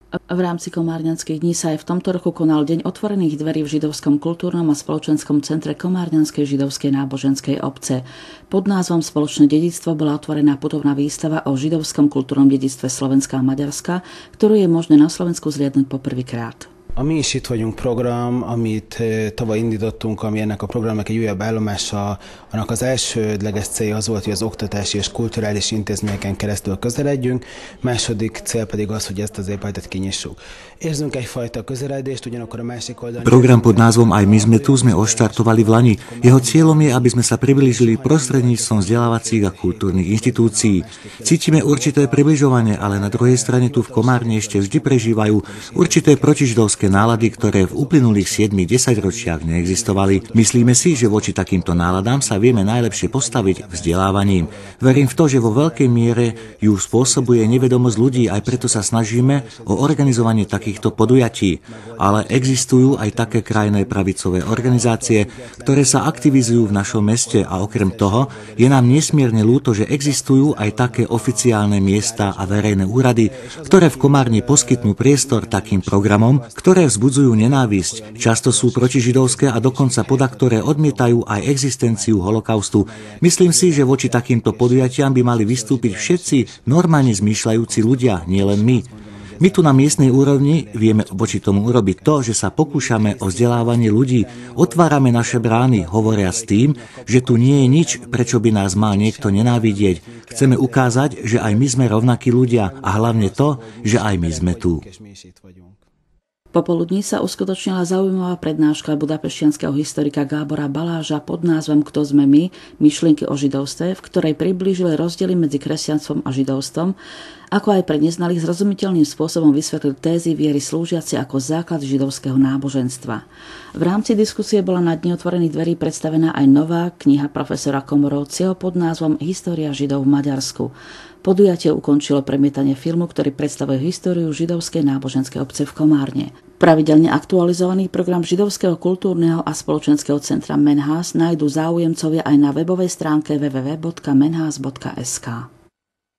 V rámci Komárňanských dní sa aj v tomto roku konal Deň otvorených dverí v Židovskom kultúrnom a spoločenskom centre Komárňanskej židovskej náboženskej obce. Pod názvom Spoločné dedičstvo bola otvorená putovná výstava o židovskom kultúrnom dedičstve Slovenska a Maďarska, ktorú je možné na Slovensku zliadnuť poprvýkrát. A Mi is itt vagyunk program, amit tavaly indítottunk, ami ennek a programnak egy újabb állomása, annak az elsődleges célja az volt, hogy az oktatási és kulturális intézményeken keresztül közeledjünk, második cél pedig az, hogy ezt az épületet kinyissuk. Érzünk egyfajta közeledést, ugyanakkor a másik oldalon... Program pod názvom Aj my sme tu sme odštartovali v Lani. Jeho cieľom je, aby sme sa priblížili prostredníctvom vzdelávacích a kultúrnych inštitúcií. Cítime určité približovanie, ale na druhej strane tu v Komárne ešte vždy prežívajú určité protižidovské nálady, ktoré v uplynulých 7-10 ročiach neexistovali. Myslíme si, že voči takýmto náladám sa vieme najlepšie postaviť vzdelávaním. Verím v to, že vo veľkej miere ju spôsobuje nevedomosť ľudí, aj preto sa snažíme o organizovanie takýchto podujatí. Ale existujú aj také krajné pravicové organizácie, ktoré sa aktivizujú v našom meste a okrem toho je nám nesmierne ľúto, že existujú aj také oficiálne miesta a verejné úrady, ktoré v Komárne poskytnú priestor takým programom, ktoré vzbudzujú nenávisť, často sú protižidovské a dokonca ktoré odmietajú aj existenciu holokaustu. Myslím si, že voči takýmto podujatiam by mali vystúpiť všetci normálne zmýšľajúci ľudia, nielen my. My tu na miestnej úrovni vieme voči tomu urobiť to, že sa pokúšame o vzdelávanie ľudí, otvárame naše brány, hovoria s tým, že tu nie je nič, prečo by nás mal niekto nenávidieť. Chceme ukázať, že aj my sme rovnakí ľudia a hlavne to, že aj my sme tu. Popoludní sa uskutočnila zaujímavá prednáška budapešťanského historika Gábora Baláža pod názvom Kto sme my? Myšlienky o židovstve, v ktorej priblížili rozdiely medzi kresťanstvom a židovstvom, ako aj pre neznalých zrozumiteľným spôsobom vysvetlil tézy viery slúžiace ako základ židovského náboženstva. V rámci diskusie bola na Dni otvorených dverí predstavená aj nová kniha profesora Komorovcieho pod názvom História židov v Maďarsku. Podujatie ukončilo premietanie filmu, ktorý predstavuje históriu židovskej náboženskej obce v Komárne. Pravidelne aktualizovaný program Židovského kultúrneho a spoločenského centra Menhás nájdu záujemcovia aj na webovej stránke www.menhas.sk.